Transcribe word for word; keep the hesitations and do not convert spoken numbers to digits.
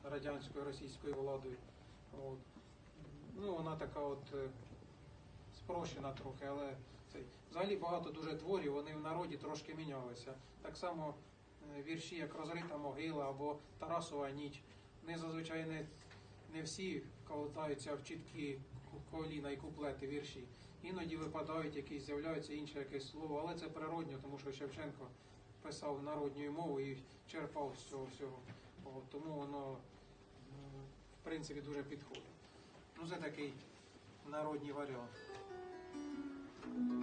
радянською, російською владою. От. Ну, вона така от е, спрощена трохи, але цей. Взагалі багато дуже творів, вони в народі трошки мінялися. Так само е, вірші, як «Розрита могила» або «Тарасова ніч». Вони зазвичай не, не всі вкладаються в чіткі коліна і куплети вірші. Іноді випадають якісь, з'являються інше якесь слово, але це природньо, тому що Шевченко писав народною мовою і черпав з цього всього. От, тому воно, в принципі, дуже підходить. Ну, це такий народний варіант.